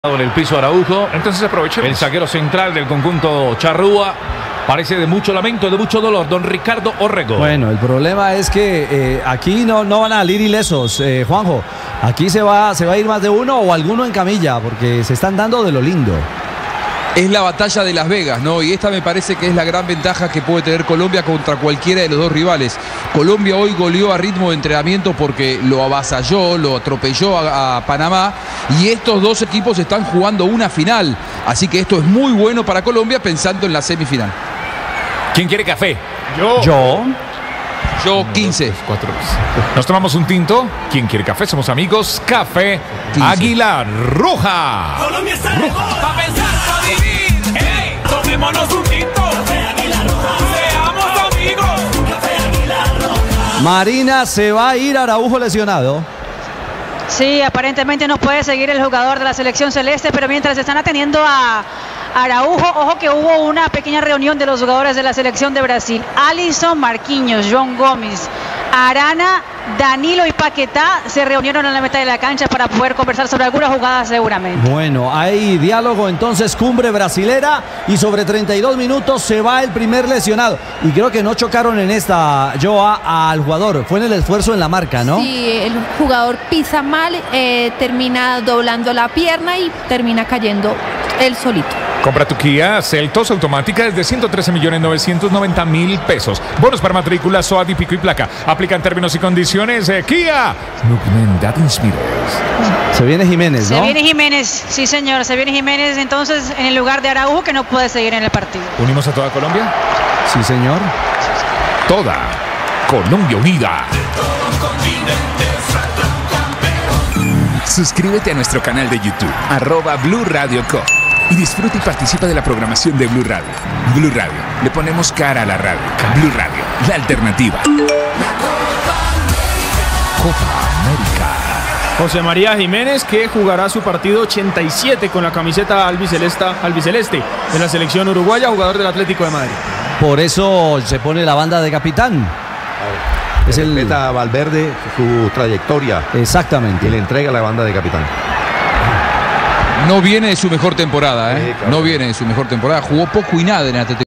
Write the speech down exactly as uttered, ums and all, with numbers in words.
En el piso Araujo, entonces aprovechemos. El zaguero central del conjunto charrúa parece de mucho lamento, de mucho dolor, don Ricardo Orrego. Bueno, el problema es que eh, aquí no, no van a salir ilesos, eh, Juanjo. Aquí se va, se va a ir más de uno o alguno en camilla, porque se están dando de lo lindo. Es la batalla de Las Vegas, ¿no? Y esta me parece que es la gran ventaja que puede tener Colombia contra cualquiera de los dos rivales. Colombia hoy goleó a ritmo de entrenamiento porque lo avasalló, lo atropelló a, a Panamá. Y estos dos equipos están jugando una final. Así que esto es muy bueno para Colombia pensando en la semifinal. ¿Quién quiere café? Yo. Yo. Yo, quince. Dos, tres, cuatro. Nos tomamos un tinto. ¿Quién quiere café? Somos amigos. Café quince. Águila Roja. Colombia está lejos para pensar, para vivir. Hey, tomémonos un tinto. Café Águila Roja. Seamos amigos. Café Águila Roja. Marina, se va a ir Araujo lesionado. Sí, aparentemente no puede seguir el jugador de la selección celeste, pero mientras están atendiendo a Araujo, ojo que hubo una pequeña reunión de los jugadores de la selección de Brasil. Alisson, Marquinhos, João Gómez, Arana, Danilo y Paquetá se reunieron en la mitad de la cancha para poder conversar sobre algunas jugadas seguramente. Bueno, hay diálogo entonces, cumbre brasilera, y sobre treinta y dos minutos se va el primer lesionado. Y creo que no chocaron en esta, Joa, al jugador. Fue en el esfuerzo en la marca, ¿no? Sí, el jugador pisa mal, eh, termina doblando la pierna y termina cayendo él solito. Compra tu Kia Seltos automática desde ciento trece millones novecientos noventa mil pesos. Bonos para matrícula, SOAT y pico y placa. Aplican términos y condiciones. Eh, Kia. That inspires. Se viene Jiménez, ¿no? Se viene Jiménez, sí señor, se viene Jiménez entonces en el lugar de Araujo, que no puede seguir en el partido. ¿Unimos a toda Colombia? Sí, señor. Toda Colombia unida. Suscríbete a nuestro canal de YouTube, arroba Blue Radio Co. Y disfruta y participa de la programación de Blue Radio. Blue Radio, le ponemos cara a la radio. Blue Radio, la alternativa. Copa América. José María Jiménez, que jugará su partido ochenta y siete con la camiseta albiceleste, albiceleste de la selección uruguaya, jugador del Atlético de Madrid. Por eso se pone la banda de capitán. Es el meta a Valverde su trayectoria. Exactamente. Y le entrega la banda de capitán. No viene de su mejor temporada, ¿eh? Sí, claro. No viene de su mejor temporada. Jugó poco y nada en Atlético.